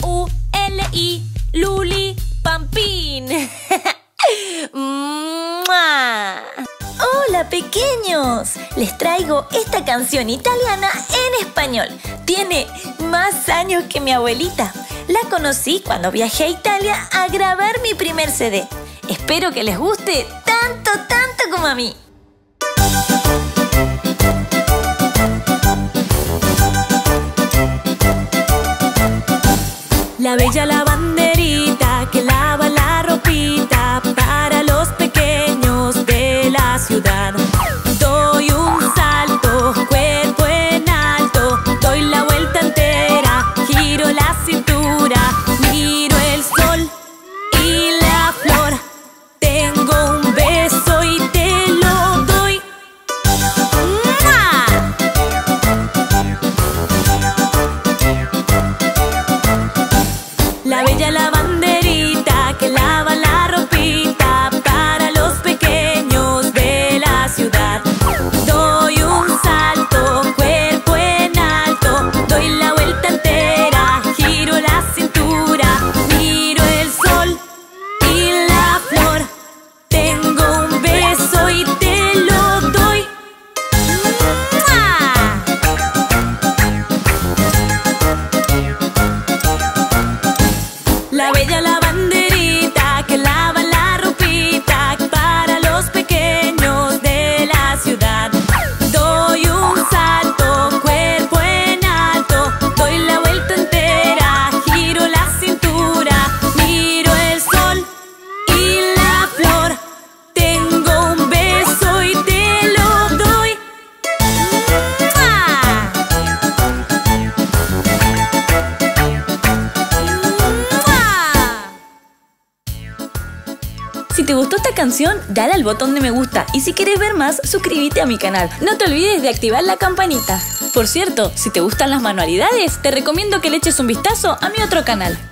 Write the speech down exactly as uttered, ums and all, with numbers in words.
U L I, Luli Pampín. Hola pequeños, les traigo esta canción italiana en español. Tiene más años que mi abuelita. La conocí cuando viajé a Italia a grabar mi primer C D. Espero que les guste tanto, tanto como a mí. La bella lavanderita que lava la ropita para los pequeños de la ciudad. Doy un salto, cuerpo en alto, doy la vuelta entera, giro la cintura, miro el sol y la flor. Tengo un beso y te lo doy. ¡Mua! La bella lavanderita que lava la ropita para los pequeños de la ciudad. Doy un salto, cuerpo en alto, doy la vuelta entera, giro la cintura, miro el sol y la flor. Tengo un beso y te lo doy. ¡Mua! La bella lavanderita que lava la ropita para los pequeños de la ciudad. Doy un salto, cuerpo en alto, doy la vuelta entera, giro la cintura, miro el sol y la flor. Tengo un beso y te lo doy. ¡Mua! Si te gustó esta canción, dale al botón de me gusta y si quieres ver más, suscríbete a mi canal. No te olvides de activar la campanita. Por cierto, si te gustan las manualidades, te recomiendo que le eches un vistazo a mi otro canal.